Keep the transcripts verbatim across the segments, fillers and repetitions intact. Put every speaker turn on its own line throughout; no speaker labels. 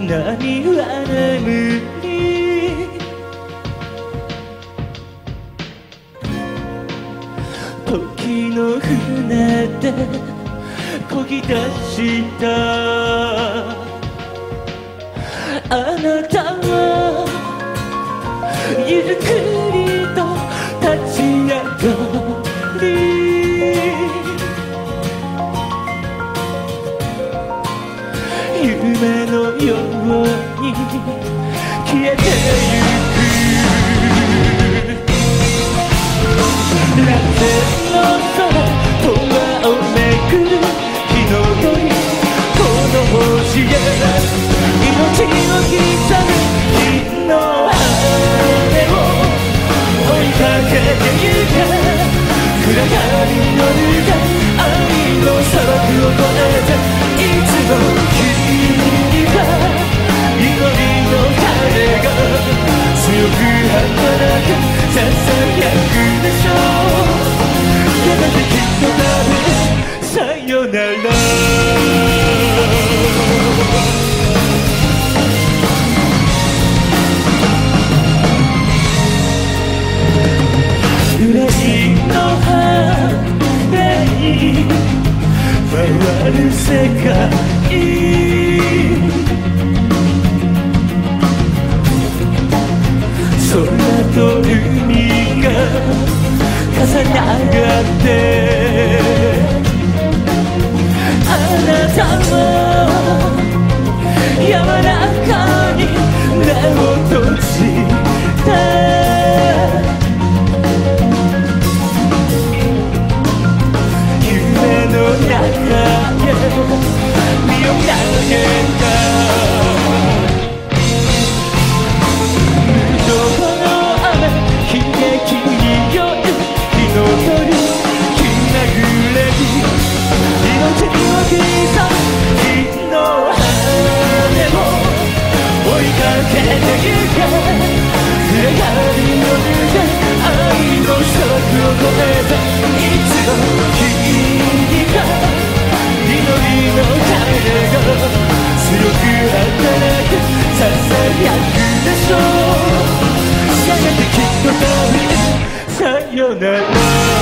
波は眠り時の船で漕ぎ出したあなたはゆっくりと立ち上がり夢のように消えてゆく楽天の空空をめぐる日の鳥この星へ命を刻む日の羽を追いかけてゆけ暗がりのぬか愛の砂漠を越えていつも君が祈りの鐘が強く儚くささやくでしょうやがてきっとなるさよなら憂いの羽に回る世界空と海が重なってあなたは柔らかに目を閉じた夢の中へ身を投げたさよなら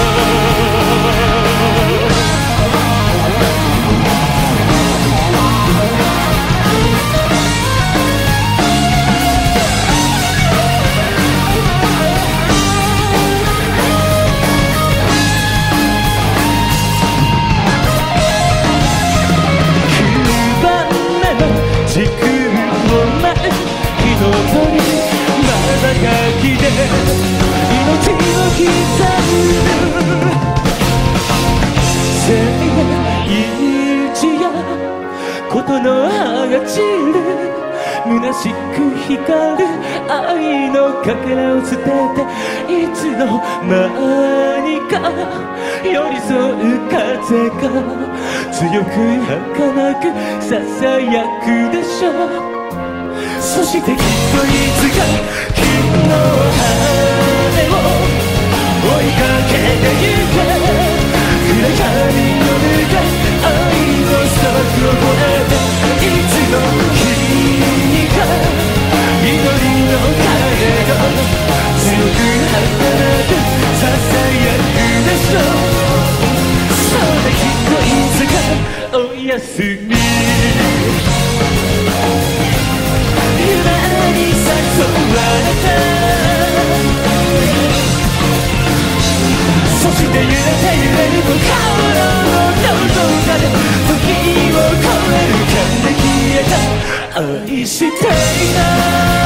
ことの葉が散る虚しく光る愛のかけらを捨てていつの間にか寄り添う風が強く儚くささやくでしょうそしてきっといつか君の羽を追いかけてゆけ暗闇の中愛の砂漠を越えていつの日か祈りの鐘が強く儚くささやくでしょうそれきっといつかおやすみ夢に誘われたそして揺れて揺れると顔のどこかで時を超えるかで消えた愛していない